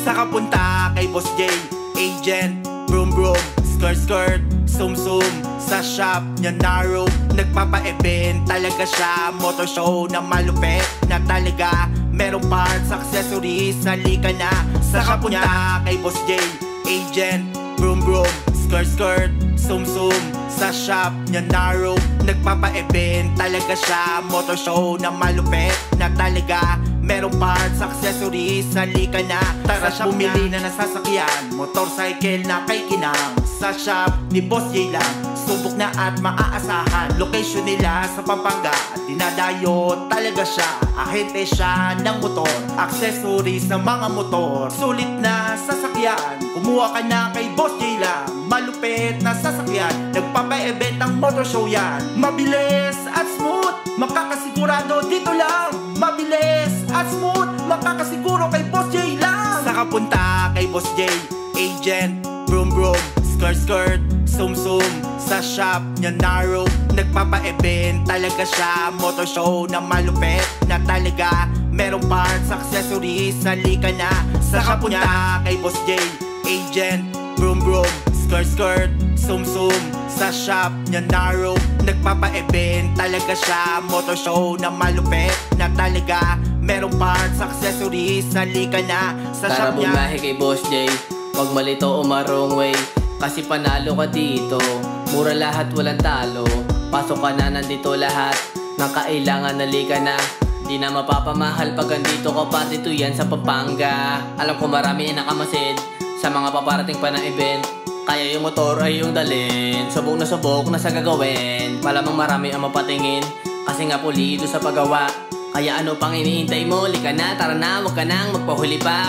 Saka punta kay Boss J, agent, broom broom, skirt skirt, sum sum. Sa shop niya narrow, nagpapa-event talaga siya. Motor show na malupit na talaga. Merong parts, accessories, halika na. Saka punta kay Boss J, agent, broom broom, skirt skirt, sum sum. Sa shop niya narrow, nagpapa-event talaga siya. Motor show na malupit na talaga. Merong parts, accessories, halika na. Tara shop bumili na nasasakyan, motorcycle na kay kinang. Sa shop ni Boss J lang, subok na at maaasahan. Location nila sa Pampanga, dinadayo talaga siya. Ahente siya ng motor, accessories ng mga motor. Sulit na sasakyan, kumuha ka na kay Boss J lang. Malupit na sasakyan, nagpapa-event ang motor show yan. Mabilis at smooth, makakasigurado dito lang. Mabilis at smooth, makakasiguro kay Boss J lang. Saka punta kay Boss J, agent, broom broom, skirt skirt, sum sum. Sa shop niya narrow, nagpapa-event talaga siya. Motor show na malupit na talaga. Merong parts, accessories, halika na. Saka punta kay Boss J, agent, broom broom, skirt skirt, sum sum. Sa shop niya narrow, nagpapa-event talaga siya. Motor show na malupit na talaga. Merong parts, accessories, halika na. Sa shop niya. Tara bumahe kay Boss J, wag malito o marong way. Kasi panalo ka dito, mura lahat walang talo. Pasok ka na, nandito lahat ng kailangan, halika na. Di na mapapamahal pag andito ka, pati to yan sa Pampanga. Alam ko marami ang nakamasid sa mga paparating pa na event. Kaya yung motor ay yung dalhin, subok na sa gagawin. Malamang marami ang mapatingin, kasi nga pulido sa paggawa. Kaya ano pang iniintay mo, lika na, tara na, wag ka nang magpahuli pa.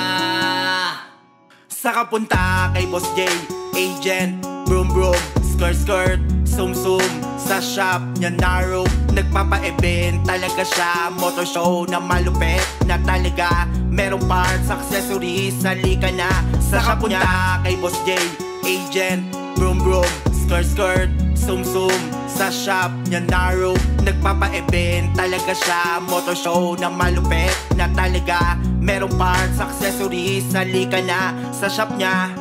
Saka punta kay Boss J, agent, broom broom, skirt skirt, sum sum. Sa shop niya narrow, nagpapa-event talaga siya. Motor show na malupit na talaga. Merong parts, accessories, halika na. Saka punta kay Boss J, agent, broom broom, skirt skirt, sum sum. Sa shop niya narrow, nagpapa-event talaga siya. Motor show na malupit na talaga. Merong parts, accessories, halika na. Sa shop niya.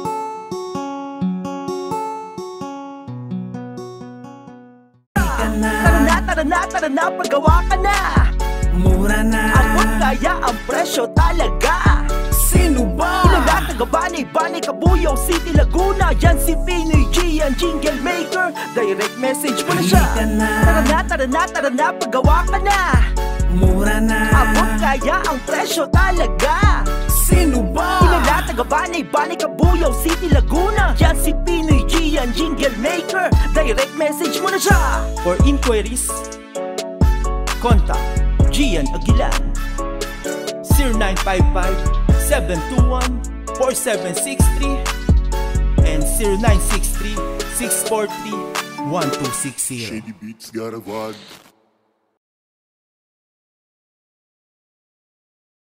Tara na, paggawa ka na. Mura na, abot kaya ang presyo talaga. sino ba? Ilaga, taga-Bani, Kabuyaw City, Laguna. Yan si Pinoy G, ang jingle maker. Direct message mo na siya. Tara na, paggawa ka na. Mura na, abot kaya ang presyo talaga. sino ba? Ilaga, taga-Bani, Kabuyaw City, Laguna. Yan si Pinoy G, ang jingle maker. Direct message mo na siya. For inquiries, contact Gian Aguilan 0955-721-4763 and 0963-643-1260. Shady Beats got a vibe.